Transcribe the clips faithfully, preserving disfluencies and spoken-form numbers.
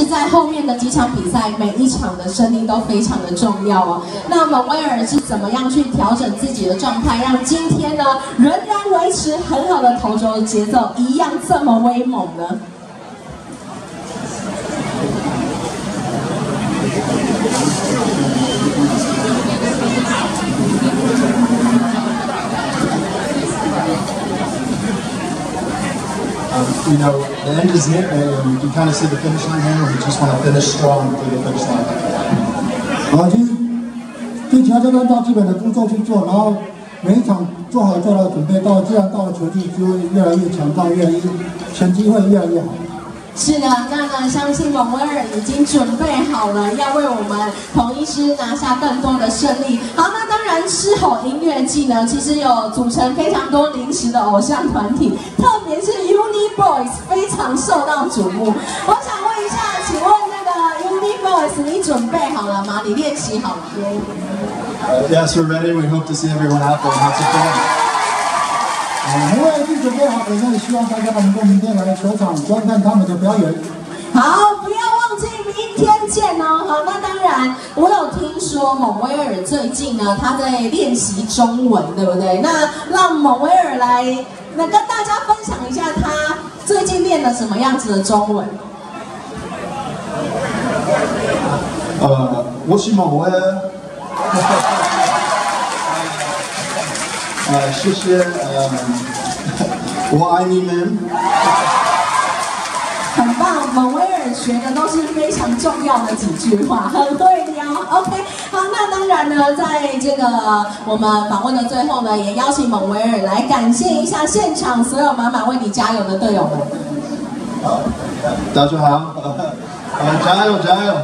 在后面的几场比赛，每一场的胜利都非常的重要哦。那蒙威尔是怎么样去调整自己的状态，让今天呢仍然维持很好的投球节奏，一样这么威猛呢？ Um, you know, the end is near, and you can kind of see the finish line here. We just want to finish strong through the finish line. 好，其实对其他就按照基本的步骤去做，然后每一场做好做到准备，到自然到了球季就会越来越强壮，越来越成绩会越来越好。 是的，那呢，相信蒙威尔已经准备好了，要为我们统一狮拿下更多的胜利。好，那当然，狮吼音乐季呢，其实有组成非常多临时的偶像团体，特别是 Uni Boys 非常受到瞩目。我想问一下，请问那个 Uni Boys， 你准备好了吗？你练习好了吗 ？Yes, we're ready. We hope to see everyone out there. Have some fun. 我们已经准备好了，那也希望大家能够明天来球场观看他们的表演。 好，不要忘记明天见哦。好，那当然，我有听说蒙威尔最近呢，他在练习中文，对不对？那让蒙威尔来，那跟大家分享一下他最近练了什么样子的中文。 呃，我是蒙威尔。呃，谢谢，呃，我爱你们。 很棒，蒙威尔学的都是非常重要的几句话，很会撩。OK， 好，那当然呢，在这个我们访问的最后呢，也邀请蒙威尔来感谢一下现场所有满满为你加油的队友们。 大家好，呃，加油加油！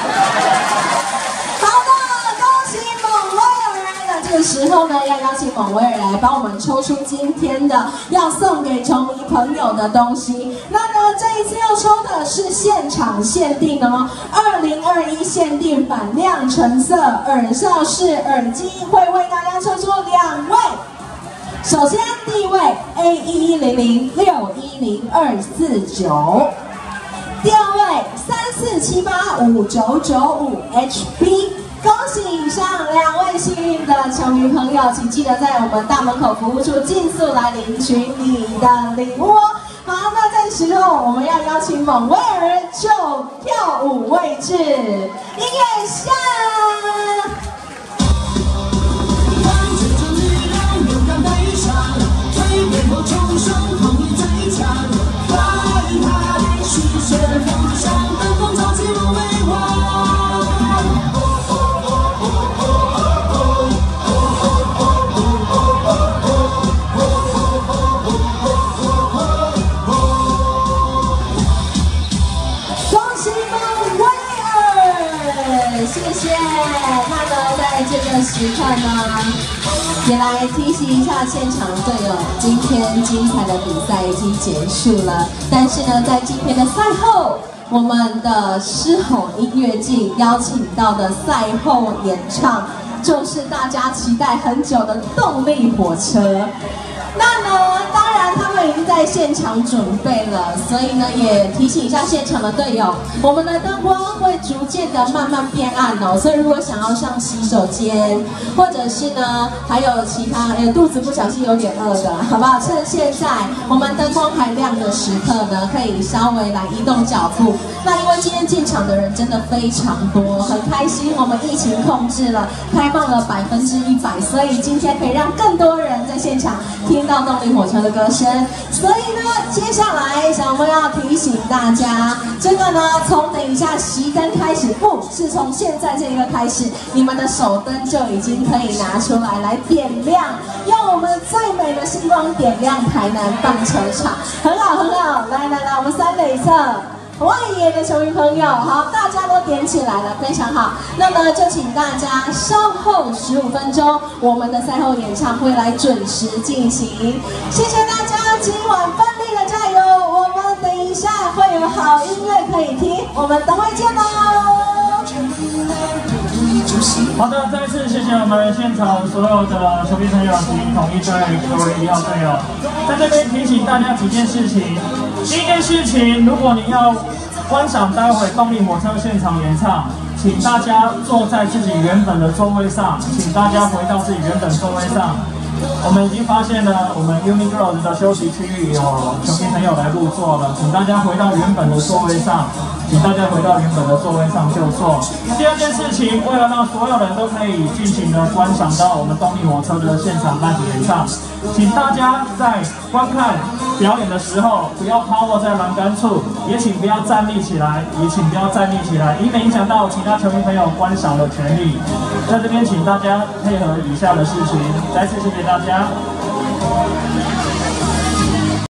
这个时候呢，要邀请蒙威尔来帮我们抽出今天的要送给球迷朋友的东西。那呢，这一次要抽的是现场限定哦，二零二一限定版亮橙色耳罩式耳机，会为大家抽出两位。首先第一位 A 一一零零六一零二四九，第二位三四七八五九九五 H B。 恭喜以上两位幸运的球迷朋友，请记得在我们大门口服务处尽速来领取你的礼物哦。好，那这时候我们要邀请蒙威尔就跳舞位置，音乐下。 谢谢。那呢，在这个时刻呢，也来提醒一下现场队友，今天精彩的比赛已经结束了。但是呢，在今天的赛后，我们的狮吼音乐季邀请到的赛后演唱，就是大家期待很久的动力火车。那呢，当然他们已经在现场准备了，所以呢，也提醒一下现场的队友，我们的灯光会逐渐的慢慢变暗哦，所以如果想要上洗手间，或者是呢，还有其他，呃，肚子不小心有点饿的，好不好？趁现在我们灯光还亮的时刻呢，可以稍微来移动脚步。那因为今天进场的人真的非常多，很开心，我们疫情控制了，开放了百分之一百，所以今天可以让更多人在现场听到动力火车的歌声。所以呢，接下来小妹要提醒大家，这个呢，从等一下熄灯开始，不是从现在这个开始，你们的手灯就已经可以拿出来来点亮，用我们最美的星光点亮台南棒球场，很好很好。来来来，我们三垒侧。 外野的球迷朋友，好，大家都点起来了，非常好。那么就请大家稍后十五分钟，我们的赛后演唱会来准时进行。谢谢大家今晚奋力的加油，我们等一下会有好音乐可以听，我们等会见喽。 好的，再次谢谢我们现场所有的球迷朋友及统一队各位一号队友，在这边提醒大家几件事情。第一件事情，如果你要观赏待会动力火车现场演唱，请大家坐在自己原本的座位上，请大家回到自己原本座位上。我们已经发现了，我们 Unigirls 的休息区域有球迷朋友来入座了，请大家回到原本的座位上，请大家回到原本的座位上就坐。第二件事情，为了让所有人都可以尽情的观赏到我们动力火车的现场 live 演唱，请大家在观看表演的时候不要趴卧在栏杆处，也请不要站立起来，也请不要站立起来，以免影响到其他球迷朋友观赏的权利。在这边，请大家配合以下的事情，再次谢谢大家。